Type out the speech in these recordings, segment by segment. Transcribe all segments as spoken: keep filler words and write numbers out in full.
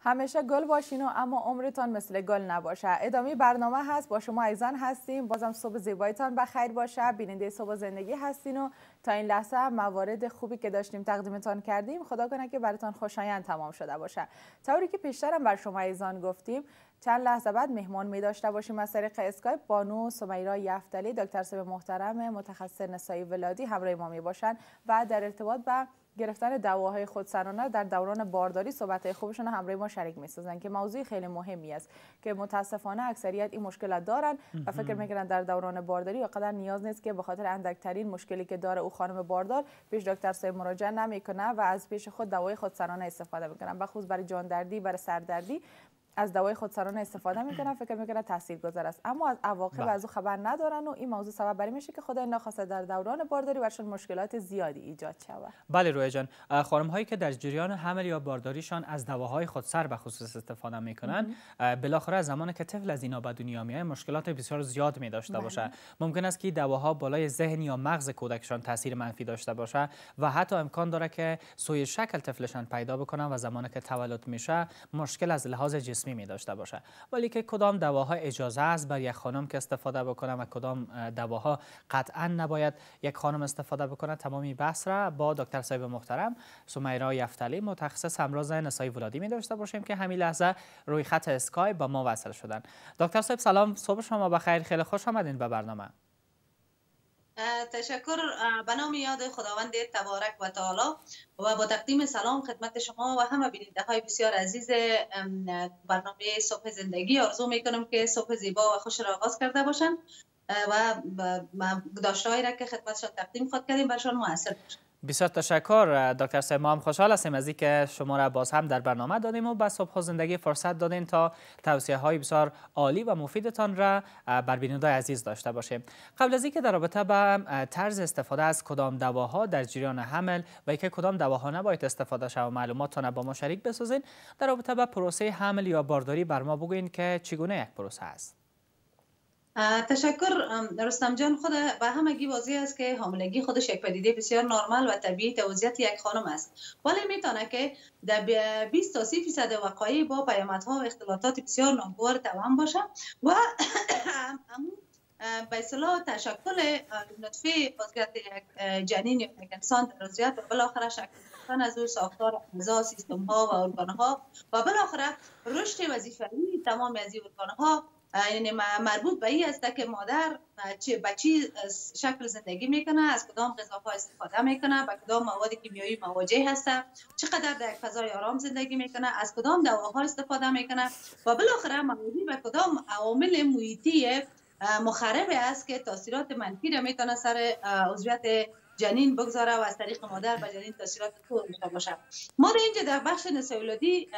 همیشه گل باشین و اما عمرتان مثل گل نباشه. ادامه برنامه هست، با شما عزیزان هستیم. بازم صبح زیبایتان بخیر باشه. بیننده صبح زندگی هستین و تا این لحظه موارد خوبی که داشتیم تقدیمتان کردیم. خدا کنه که براتون خوشایند تمام شده باشه. طوری که پیشترم بر شما عزیزان گفتیم، چند لحظه بعد مهمان می داشته باشیم از طریق اسکایپ. بانو سمیرا یفتلی، دکتر صاحب محترم متخصص نسایی ولادی همراه ما می باشن و در ارتباط با گرفتن دواهای خودسرانه در دوران بارداری صحبت خوبشون همراه ما شریک می‌سازن که موضوع خیلی مهمی است که متاسفانه اکثریت این مشکلات دارن و فکر می‌کنن در دوران بارداری اقدر نیاز نیست که به خاطر اندکترین مشکلی که داره او خانم باردار پیش دکتر صاحب مراجعه نمیکنه و از پیش خود دوای خودسرانه استفاده میکنن، بخصوص برای جان دردی، برای سردردی از دوای خودسرانه استفاده میکنن. فکر میکنن تاثیرگذار است، اما از عواقب از او خبر ندارن و این موضوع سبب بر میشه که خدای نخواسته در دوران بارداری برشون مشکلات زیادی ایجاد شود. بله رویا جان، خانم هایی که در جریان حمل یا بارداریشان از دواهای خودسر به خصوص استفاده میکنن، بالاخره زمانی که طفل از اینا به دنیا میاد مشکلات بسیار زیاد می داشته باشه. ممکن است که دواها بالای ذهن یا مغز کودکشان تاثیر منفی داشته باشه و حتی امکان داره که سوی شکل طفلشان پیدا بکنن و زمانی که تولد میشه مشکل از لحاظ جسمی می داشته باشه. ولی که کدام دواها اجازه است بر یک خانم که استفاده بکنه و کدام دواها قطعا نباید یک خانم استفاده بکنه، تمامی بحث را با دکتر صاحب محترم سمیرا یفتلی متخصص امراض نسایی ولادی می داشته باشیم که همین لحظه روی خط اسکایپ با ما وصل شدن. دکتر صاحب سلام، صبح شما بخیر، خیلی خوش آمدین به برنامه. تشکر. به نام یاد خداوند تبارک و تعالی و با تقدیم سلام خدمت شما و همه بیننده های بسیار عزیز برنامه صبح زندگی آرزو میکنم که صبح زیبا و خوش را آغاز کرده باشن و داشته هایی را که خدمتشان تقدیم خود کردیم برشان مؤثر باشن. بسیار تشکر دکتر صاحب، ما هم خوشحال هستیم از اینکه شما را باز هم در برنامه دادیم و به صبح زندگی فرصت دادین تا توصیه های بسیار عالی و مفیدتان را بر بیننده عزیز داشته باشیم. قبل از اینکه در رابطه با طرز استفاده از کدام دواها در جریان حمل و اینکه کدام دواها نباید استفاده شود معلوماتتان با ما شریک بسازین، در رابطه با پروسه حمل یا بارداری بر ما بگوین که چگونه یک پروسه است. تشکر رستم جان. خود به همگی واضح است که حاملگی خودش یک پدیده بسیار نرمال و طبیعی توضیحات یک خانم است، ولی میتونه که در بیست تا سی درصد وقایع با پیامدها و اختلالات بسیار ناگوار توام باشه و به اصطلاح تشکل نطفه بازگرد یک جنین یا یک انسان در عضویت و بالاخره شکل گرفتن از او ساختار اعضا، سیستم ها و ارگان ها و بالاخره رشد وظیفه‌ای تمام از این ارگان ها یعنی مربوط به این است که مادر چه به چی شکل زندگی میکنه، از کدام غذاها استفاده میکنه، به کدام مواد کیمیایی مواجه هست، چقدر در یک فضای آرام زندگی میکنه، از کدام دواها استفاده میکنه و بالاخره مواجه به کدام عوامل محیطی مخرب است که تاثیرات منفی را میتونه سر عضویت جنین بگذاره و از طریق مادر به جنین تاثیرات طور داشته باشه. ما در اینجا در بخش نسایی ولادی یک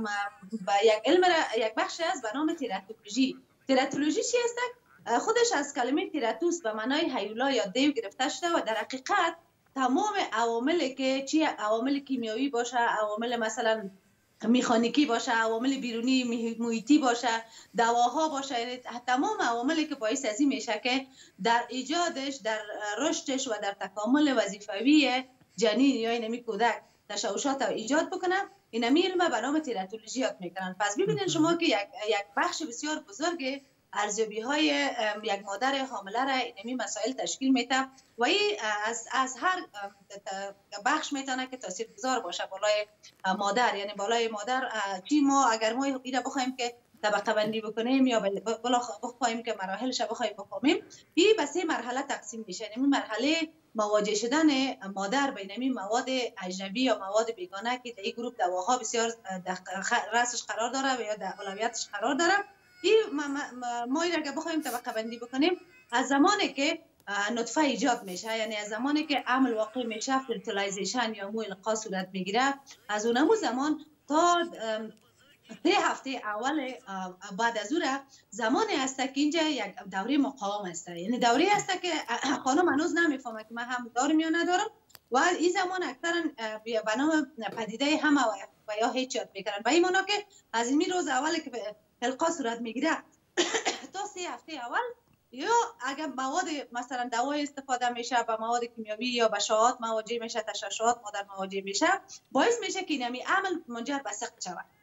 یک علم یک بخش است به نام تیراتولوژی. تیراتولوژی چی است؟ خودش از کلمه تیراتوس به معنای هیولا یا دیو گرفته شده و در حقیقت تمام عواملی که چی عوامل کیمیایی باشه، عوامل مثلا میخانیکی باشه، عوامل بیرونی محیطی باشه، دواها باشه، یعنی تمام عواملی که باعث از این میشه که در ایجادش، در رشدش و در تکامل وظیفوی جنین یا اینمی کودک تشوشات ایجاد بکنه، اینمی علم به نام تیراتولوژی یاد میکنن. پس ببینید شما که یک یک بخش بسیار بزرگ ارزیابی های یک مادر حامله را اینمی مسائل تشکیل میده و این از از هر بخش میتونه که تاثیرگذار باشه بالای مادر، یعنی بالای مادر چی ما اگر ما این بخوایم که طبقه بندی بکنیم یا بالا بخوایم که مراحلش بخوایم بفهمیم، این به سه مرحله تقسیم میشه. یعنی مرحله مواجه شدن مادر بین این مواد اجنبی یا مواد بیگانه که در این گروه دواها بسیار رأسش قرار داره و یا در اولویتش قرار داره، این ما این اگر بخوایم طبقه بندی بکنیم از زمانی که نطفه ایجاد میشه، یعنی از زمانی که عمل واقع میشه، فرتیلایزیشن یا مو القا صورت میگیره، از اونمو زمان تا سه هفته اول بعد از اون زمانی است که اینجا یک دوره مقاوم است، یعنی دوره است که خانم هنوز نمیفهمه که من هم دارم یا ندارم و این زمان اکثرا به نام پدیده همه و یا هیچ یاد میکنن و این مانا که از این روز اولی که القا صورت میگیره تا سه هفته اول یا اگر مواد مثلا دوای استفاده میشه با مواد کیمیایی یا بشاعات مواجه میشه، تشعشعات مادر مواجه میشه، باعث میشه که اینمی عمل منجر به سقط شود.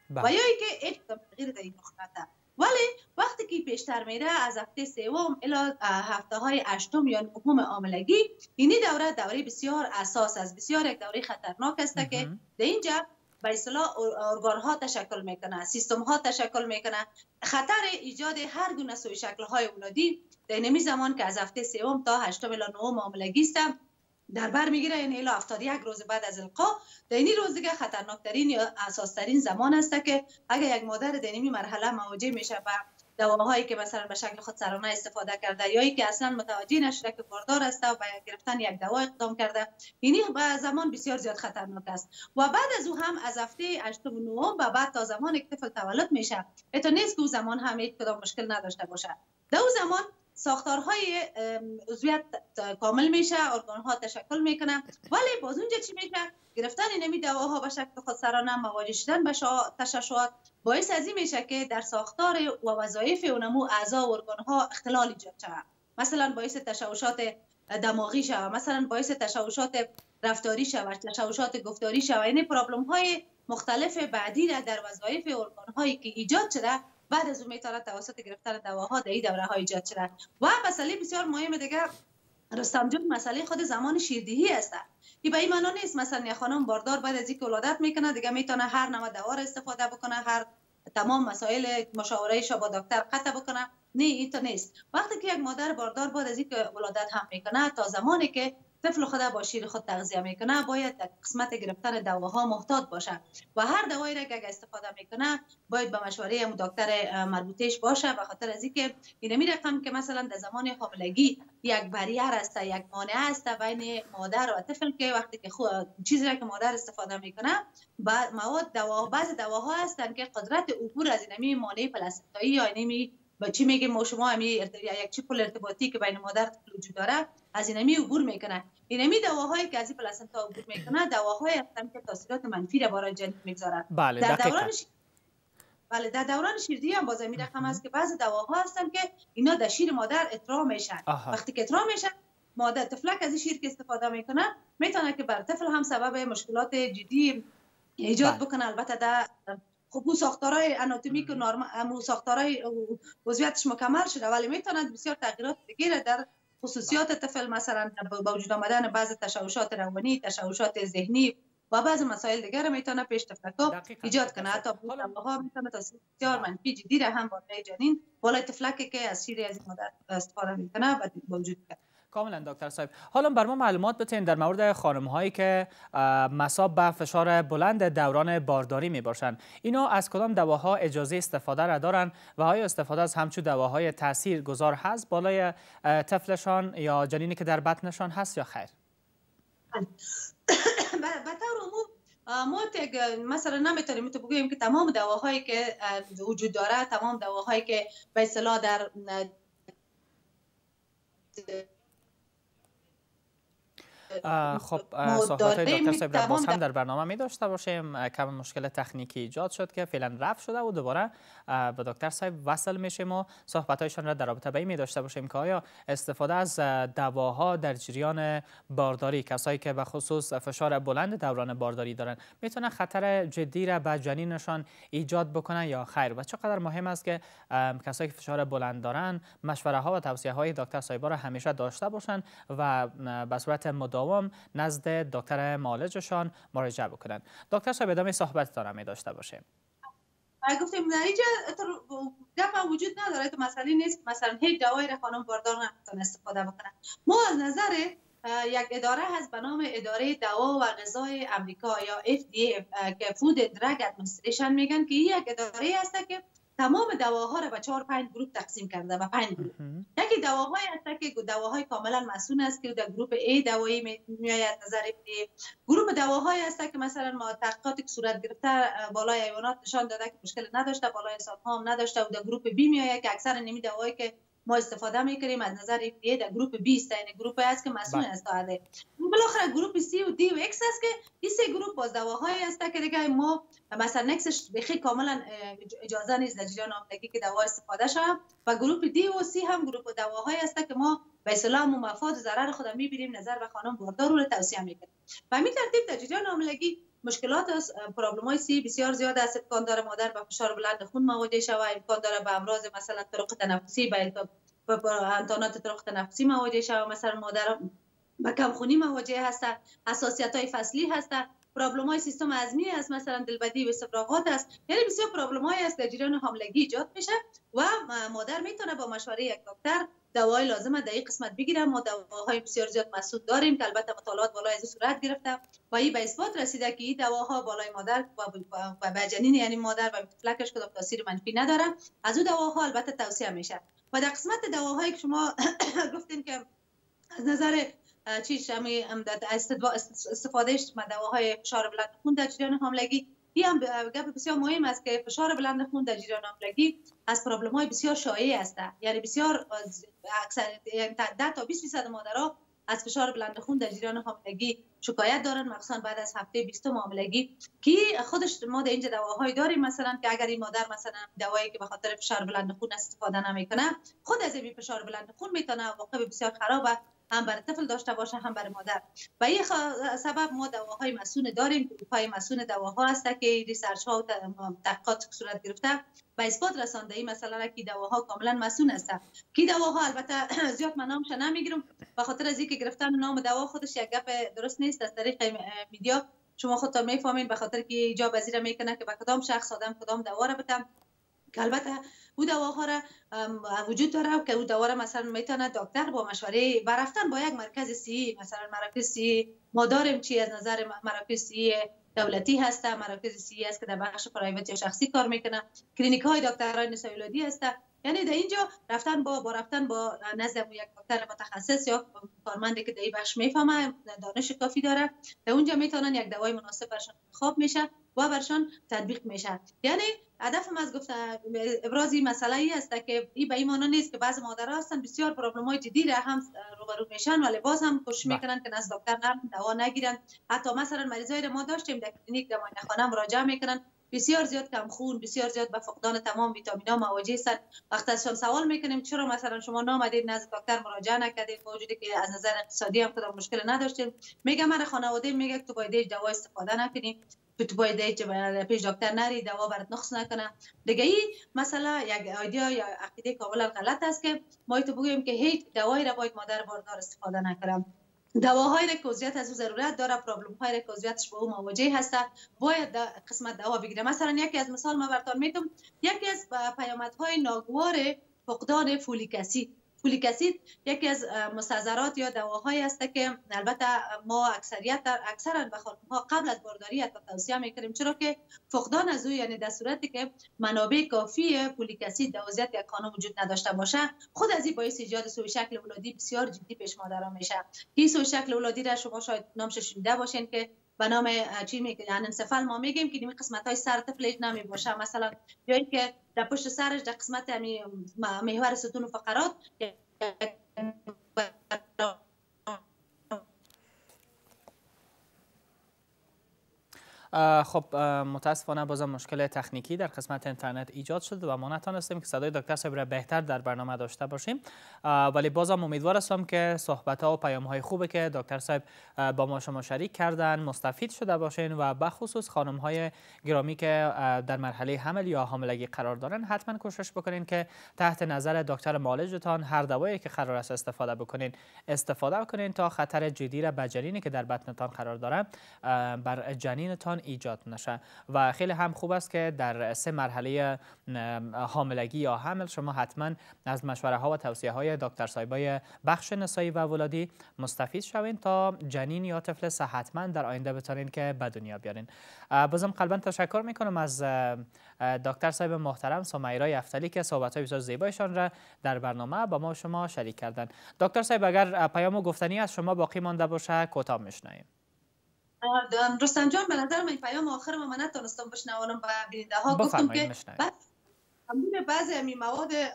و یا اینکه هیچ تغییر در این رخ نده. ولی وقتی که پیشتر میره از هفته سوم الی هفته های هشتم یا نهم حاملگی، اینی دوره دوره بسیار اساس است، بسیار یک دوره خطرناک است که در اینجا به اصطلاح ارگان ها تشکل میکنه، سیستم ها تشکل میکنه، خطر ایجاد هر گونه سوء شکل های اولادی در نمی زمان که از هفته سوم تا هشتم الی نهم حاملگی است در بر میگیره، یعنی الی هفتاد و یک روز بعد از القا. در این روز دیگه خطرناکترین یا اساس‌ترین زمان است که اگر یک مادر در این مرحله مواجه میشه با دواهایی که مثلا به شکل خودسرانه استفاده کرده یا اینکه اصلا متوجه نشده که باردار است و گرفتن یک دوا اقدام کرده، اینی به زمان بسیار زیاد خطرناک است. و بعد از او هم از هفته هشتم و نهم و بعد تا زمان که طفل تولد میشه، اتو نیست که او زمان هم هیچ کدام مشکل نداشته باشه. در او زمان ساختارهای عضویت کامل میشه، ارگان‌ها تشکل میکنه، ولی باز اونجا چی میشه؟ گرفتن اینمی دواها به شکل خودسرانه، مواجه شدن با تشعشعات باعث از این میشه که در ساختار و وظایف اونمو اعضا و ارگان‌ها اختلال ایجاد شود. مثلا باعث تشعشعات دماغی شود، مثلا باعث تشعشعات رفتاری شود، تشعشعات گفتاری شود. یعنی پرابلم‌های مختلف بعدی را در وظایف ارگان‌هایی که ایجاد شده بعد از اون میتونه توسط گرفتن دواها در این دوره ها ایجاد شده. و مسئله بسیار مهم دیگه رستم جون، مسئله خود زمان شیردهی است. که به این معنا نیست مثلا یک خانم باردار بعد از اینکه ولادت میکنه دیگه میتونه هر نوع دوا استفاده بکنه، هر تمام مسائل مشاورهش با دکتر قطع بکنه. نه، این تو نیست. وقتی که یک مادر باردار بعد از اینکه ولادت هم میکنه تا زمانی که طفل خود با شیر خود تغذیه میکنه باید در قسمت گرفتن دواها محتاط باشه و هر دوایی را که استفاده میکنه باید به مشوره دکتر مربوطهش باشه، به خاطر از اینکه این رقم که مثلا در زمان حاملگی یک بریر است، یک مانع است بین مادر و طفل که وقتی که چیزی را که مادر استفاده میکنه بعد مواد دوا بعض دواها هستن که قدرت عبور از اینمی مانع پلاسنتایی یا اینمی با چی میگیم ما شما همی یک چیپ ارتباطی که بین مادر و طفل وجود داره از اینمی عبور میکنه. اینمی دواهایی که از این پلاسنتا عبور میکنه دواهایی هستن که تاثیرات منفی را برای جنین میگذارن. بله در دقیقاً. دوران ش... بله در دوران شیردهی هم باز این رقم است که بعضی دواها هستن که اینا در شیر مادر اطراح میشن. آها. وقتی که اطراح میشن مادر طفلک از این شیر که استفاده میکنه میتونه که بر طفل هم سبب مشکلات جدی ایجاد بکنه. البته در خب او ساختارهای آناتومیک و نرم ساختارهای عضویتش مکمل شده ولی میتونه بسیار تغییرات دیگه در خصوصیات طفل، مثلا با وجود آمدن بعضی تشوشات روانی، تشوشات ذهنی و بعضی مسائل دیگر میتونه پیش طفلک ایجاد کنه. حتی دواها میتونه تاثیر بسیار منفی جدی را هم بالای جنین بالای طفلکی که از شیر از این مادر استفاده میکنه با وجود کنه. کاملا دکتر صاحب. حالا بر ما معلومات بتین در مورد خانم هایی که مصاب به فشار بلند دوران بارداری می باشند، اینا از کدام دواها اجازه استفاده را دارن و آیا استفاده از همچو دواهای تاثیرگذار هست بالای طفلشان یا جنینی که در بطنشان هست یا خیر؟ به طور عموم ما مثلا نمیتونیم تو بگوییم که تمام دواهایی که وجود داره، تمام دواهایی که به اصطلاح در خب صحبت های دکتر صاحب را باز هم در برنامه می داشته باشیم. کم مشکل تکنیکی ایجاد شد که فعلا رفع شده و دوباره به دکتر صاحب وصل میشیم و صحبت هایشان را در رابطه به این می داشته باشیم که آیا استفاده از دواها در جریان بارداری، کسایی که به خصوص فشار بلند دوران بارداری دارن، میتونه خطر جدی را به جنینشان ایجاد بکنه یا خیر؟ و چقدر مهم است که کسایی که فشار بلند دارن مشوره ها و توصیه های دکتر صاحب را همیشه داشته باشن و به صورت مداوم نزد دکتر معالجشان مراجعه بکنن. دکتر صاحب ادامه صحبتتان هم داشته باشیم. گفتیم در اینجا گپ وجود نداره، تو مسئله نیست مثلا هیچ دوایی را خانم باردار نمیتونه استفاده بکنه. ما از نظر یک اداره هست به نام اداره دوا و غذای امریکا یا اف دی ای که فود درگ ادمنستریشن میگن که این یک اداره هست که تمام دواها را به چهار پنج گروه تقسیم کرده و پنج گروه. یکی دواهایی هست که دواهای کاملا مسئول است که در گروه A دوایی میآید نظر ای. گروه دواهایی هست که مثلا ما تحقیقاتی که صورت گرفته بالای حیوانات نشان داده که مشکل نداشته، بالای انسان ها هم نداشته و در گروه B میآید که اکثر نمی دوایی که ما استفاده میکنیم از نظر اف دی ای در گروه B است، یعنی گروه است که مسئول است داده. بالاخره گروه C و D و X است که این سه گروه باز دواهایی است که دیگه ما مثلا نکسش بخی کاملا اجازه نیست در جریان حاملگی که دوا استفاده شه و گروه D و C هم گروه دواهایی است که ما به اصطلاح مفاد و ضرر خود میبینیم نظر به خانم باردار رو توصیه میکنیم. و همین ترتیب در جریان حاملگی مشکلات پرابلم های سی بسیار زیاد است. امکان داره مادر با فشار بلند خون مواجه شود، امکان داره به امراض مثلا طرق تنفسی به انتانات طرق تنفسی مواجه شود، مثلا مادر به کمخونی مواجه هست، حساسیت های فصلی هست، پرابلم های سیستم هضمی است، مثلا دلبدی و استفراغات است. یعنی بسیار پرابلم های است در جریان حاملگی ایجاد میشه و مادر میتونه با مشوره یک دکتر دوای لازمه در این قسمت بگیره. ما دواهای بسیار زیاد مسعود داریم که البته مطالعات بالای از صورت گرفته و این به اثبات رسیده که این دواها بالای مادر و به جنین یعنی مادر و طفلکش کدام تاثیر منفی نداره. از اون دواها البته توصیه میشه. و در قسمت دواهایی که شما گفتین که از نظر چیش همی استفادهش دواهای فشار بلند خون در جریان حاملگی، این هم گپ بسیار مهم است که فشار بلند خون در جریان حاملگی از پرابلم های بسیار شایع است. یعنی بسیار اکثر یعنی ده تا بیست درصد مادرها از فشار بلند خون در جریان حاملگی شکایت دارن، مخصوصا بعد از هفته بیستم حاملگی که خودش ما در اینجا دواهایی داریم، مثلا که اگر این مادر مثلا دوایی که به خاطر فشار بلند خون استفاده نمیکنه، خود از این فشار بلند خون میتونه واقع بسیار خرابه، هم برای طفل داشته باشه هم برای مادر. و این سبب ما دواهای مسون داریم. پای مسون دواها هست که ریسرچ ها و تحقیقات صورت گرفته و اثبات رسانده این مثلا که دواها کاملا مسون است. کی دواها البته زیاد من نامش نمیگیرم به خاطر از اینکه گرفتن نام دوا خودش یک گپ درست نیست. از طریق میدیا شما خودتون میفهمین به خاطر که ایجاب پذیر میکنه که به کدام شخص آدم کدام دوا را بدم، که البته او دواها را وجود داره که او دوا را مثلا میتونه دکتر با مشوره برفتن با یک مرکز سی، مثلا مراکز سی ما داریم چی از نظر مراکز سی دولتی هست، مراکز سی است که در بخش پرایوت یا شخصی کار میکنه، کلینیک های دکترای نسائی ولادی هست. یعنی در اینجا رفتن با با رفتن با نزد یک دکتر متخصص یا کارمندی که در این بخش میفهمه، دانش کافی داره، در اونجا میتونن یک دوای مناسب برشان انتخاب میشه و برشان تطبیق میشه. یعنی هدفم از گفتن ابراز این مسئله ای است که این به این معنی نیست که بعضی مادرها هستن بسیار پرابلم های جدی را هم روبرو میشن ولی باز هم کوشش میکنن که نزد دکتر نرن، دوا نگیرن. حتی مثلا مریضایی را ما داشتیم در کلینیک در معاینه‌خانه مراجعه میکنن، بسیار زیاد کم خون، بسیار زیاد به فقدان تمام ویتامینا مواجه هستند. وقتی ازشان سوال میکنیم چرا مثلا شما نامدید نزد دکتر مراجعه نکردید با وجودی که از نظر اقتصادی هم کدام مشکل نداشتیم؟ میگه من خانواده میگه تو باید دوا استفاده نکنی، تو باید پیش دکتر نری، دوا برات نقص نکنه. دیگه این مسئله یک ایده یا عقیده کاملا غلط است که ما تو بگوییم که هیچ دوایی را باید مادر باردار استفاده نکنه. دواهایی را که عضویت از او ضرورت داره، پرابلم هایی را که عضویتش با او مواجه هست، باید در قسمت دوا بگیره. مثلا یکی از مثال ما براتون میگم، یکی از پیامدهای ناگوار فقدان فولیک اسید. فولیک اسید یکی از مستحضرات یا دواهایی است که البته ما اکثریت در اکثرا به خانم‌ها قبل از بارداری حتی توصیه میکنیم، چرا که فقدان از او یعنی در صورتی که منابع کافی فولیک اسید در وضعیت یک خانم وجود نداشته باشه، خود از این باعث ایجاد سوء شکل ولادی بسیار جدی پیش مادران میشه. این سوء شکل ولادی را شما شاید نامش شنیده باشین که به نام چی میگه یعنی انسفال ما میگیم که این قسمت های سر طفل نمی باشه، مثلا یا اینکه در پشت سرش در قسمت یعنی محور ستون و فقرات خب متاسفانه بازم مشکل تکنیکی در قسمت اینترنت ایجاد شد و ما نتونستیم که صدای دکتر صاحب را بهتر در برنامه داشته باشیم، ولی بازم امیدوار هستم که صحبت ها و پیام های خوبی که دکتر صاحب با ما شما شریک کردن مستفید شده باشین و به خصوص خانم های گرامی که در مرحله حمل یا حاملگی قرار دارن حتما کوشش بکنین که تحت نظر دکتر معالجتان هر دوایی که قرار است استفاده بکنین استفاده کنین تا خطر جدی را به جنینی که در بطنتان قرار داره بر جنینتان ایجاد نشه. و خیلی هم خوب است که در سه مرحله حاملگی یا حمل شما حتما از مشوره ها و توصیه های دکتر صاحبای بخش نسایی و ولادی مستفید شوین تا جنین یا طفل صحتمند در آینده بتونین که به دنیا بیارین. بازم قلبا تشکر میکنم از دکتر صاحب محترم سمیرا یفتلی که صحبت های بسیار زیبایشان را در برنامه با ما شما شریک کردن. دکتر صاحب اگر پیام و گفتنی از شما باقی مانده باشه کوتاه میشنویم. رستم جان به نظر من پیام آخر ما نتونستم بشنوانم و بیننده ها گفتم که همون بعضی از مواد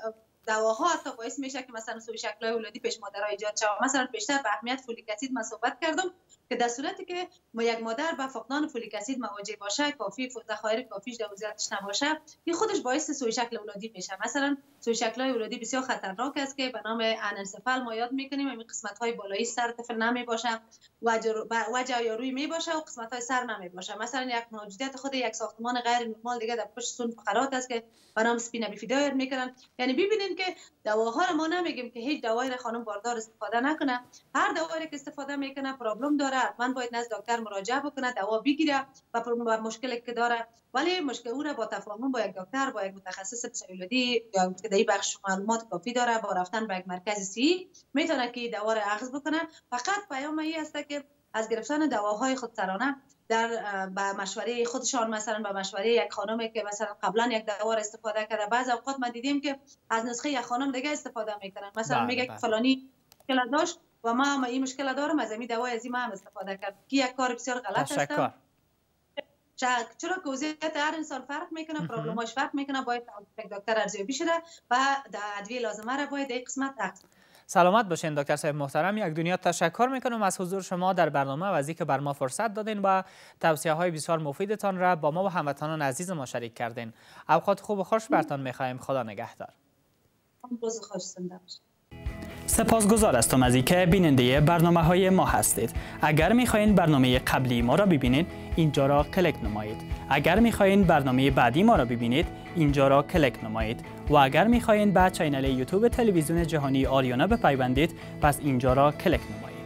دواها حتی باعث میشه که مثلا سوی شکل‌های ولادی پیش مادرها ایجاد شود. مثلا بیشتر به اهمیت فولیک اسید من صحبت کردم که در صورتی که ما یک مادر با فقدان فولیک اسید مواجه باشه، کافی ذخایر کافیش در وضعیتش نباشه، این خودش باعث سوی شکل ولادی میشه. مثلا سوی شکل‌های ولادی بسیار خطرناک است که به نام انسفال ما یاد میکنیم. این قسمت‌های بالایی سر طفل نمی باشه، وجه وجه یا روی می باشه و قسمت‌های سر نمی باشه. مثلا یک موجودیت خود یک ساختمان غیر نرمال دیگه در پشت سون فقرات است که به نام اسپینا بیفیدا یاد میکنن. یعنی ببینید که دواها رو ما نمیگیم که هیچ دوایی خانم باردار استفاده نکنه. هر دوایی که استفاده میکنه پرابلم داره، حتما باید نزد دکتر مراجعه بکنه، دوا بگیره و مشکلی که داره، ولی مشکل او را با تفاهم با یک دکتر، با یک متخصص پسیولوژی یا که در بخش معلومات کافی داره، با رفتن به یک مرکز سی میتونه که دوا را اخذ بکنه. فقط پیام این است که از گرفتن دواهای خودسرانه در با مشوره خودشان، مثلا با مشوره یک خانمی که مثلا قبلا یک دوا را استفاده کرده، بعض اوقات ما دیدیم که از نسخه یک خانم دیگه استفاده میکنن، مثلا میگه که فلانی مشکل داشت و ما هم این مشکل دارم، از این دوا از این ما هم استفاده کرد، که یک کار بسیار غلط است. چرا که وضعیت هر انسان فرق میکنه، پرابلماش فرق میکنه، باید دکتر ارزیابی شده و ادویه لازمه را باید این قسمت اخذ. سلامت باشین دکتر صاحب محترم. یک دنیا تشکر میکنم از حضور شما در برنامه و از اینکه بر ما فرصت دادین و توصیه های بسیار مفیدتان را با ما و هموطنان عزیز ما شریک کردین. اوقات خوب و خوش برتان میخوایم. خدا نگهدار. روز خوش زنده باشید. سپاسگزار هستم از اینکه بیننده برنامه های ما هستید. اگر میخواین برنامه قبلی ما را ببینید اینجا را کلیک نمایید. اگر میخواین برنامه بعدی ما را ببینید اینجا را کلیک نمایید و اگر میخواین به چینل یوتیوب تلویزیون جهانی آریانا بپیوندید پس اینجا را کلیک نمایید.